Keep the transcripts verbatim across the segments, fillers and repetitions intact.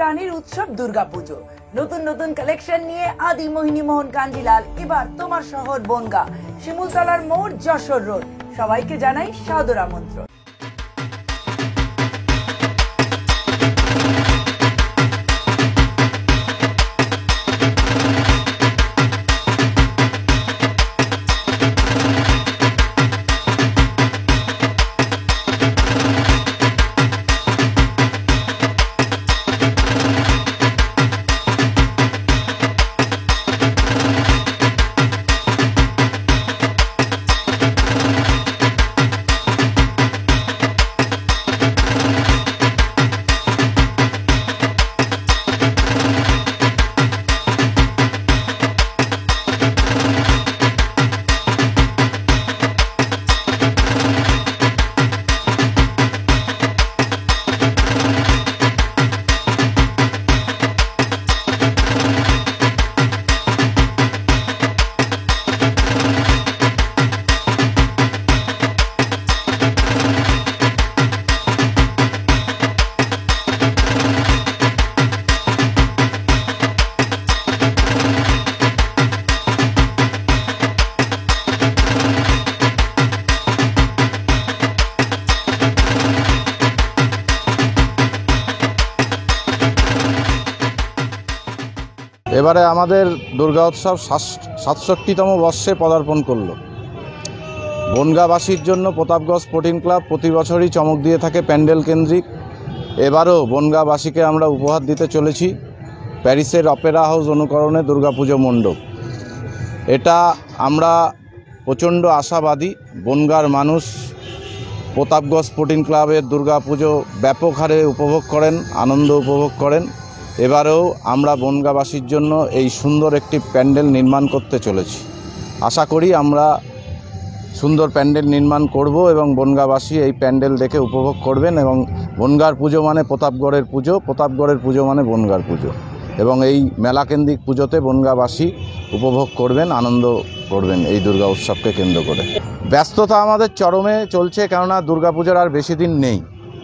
প্রাণীর উৎসব দুর্গাপুজো। নতুন নতুন কালেকশন নিয়ে আদি মোহিনী মোহন কাঞ্জিলাল এবার তোমার শহর বনগাঁ, শিমুলতলার মোড়, যশোর রোড। সবাইকে জানাই সাদর আমন্ত্রণ। এবারে আমাদের দুর্গা উৎসব সাতষট্টিতম বর্ষে পদার্পণ করল। বনগাঁবাসীর জন্য প্রতাপগড় স্পোর্টিং ক্লাব প্রতি বছরই চমক দিয়ে থাকে প্যান্ডেল কেন্দ্রিক। এবারও বনগাঁবাসীকে আমরা উপহার দিতে চলেছি প্যারিসের অপেরা হাউস অনুকরণে দুর্গাপুজো মণ্ডপ। এটা আমরা প্রচণ্ড আশাবাদী। বনগাঁর মানুষ প্রতাপগড় স্পোর্টিং ক্লাবের দুর্গাপুজো ব্যাপক হারে উপভোগ করেন, আনন্দ উপভোগ করেন। এবারেও আমরা বনগাঁবাসীর জন্য এই সুন্দর একটি প্যান্ডেল নির্মাণ করতে চলেছি। আশা করি আমরা সুন্দর প্যান্ডেল নির্মাণ করব এবং বনগাঁবাসী এই প্যান্ডেল দেখে উপভোগ করবেন। এবং বনগাঁর পুজো মানে প্রতাপগড়ের পুজো, প্রতাপগড়ের পুজো মানে বনগাঁর পুজো, এবং এই মেলাকেন্দ্রিক পুজোতে বনগাঁবাসী উপভোগ করবেন, আনন্দ করবেন এই দুর্গা উৎসবকে কেন্দ্র করে। ব্যস্ততা আমাদের চরমে চলছে, কেননা দুর্গাপুজোর আর বেশি দিন নেই।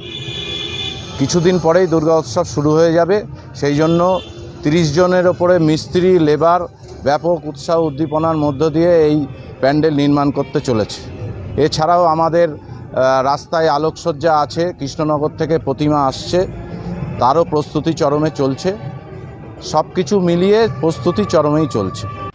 কিছুদিন পরেই দুর্গা উৎসব শুরু হয়ে যাবে। সেই জন্য তিরিশ জনের ওপরে মিস্ত্রি, লেবার ব্যাপক উৎসাহ উদ্দীপনার মধ্য দিয়ে এই প্যান্ডেল নির্মাণ করতে চলেছে। এছাড়াও আমাদের রাস্তায় আলোকসজ্জা আছে, কৃষ্ণনগর থেকে প্রতিমা আসছে, তারও প্রস্তুতি চরমে চলছে। সব কিছু মিলিয়ে প্রস্তুতি চরমেই চলছে।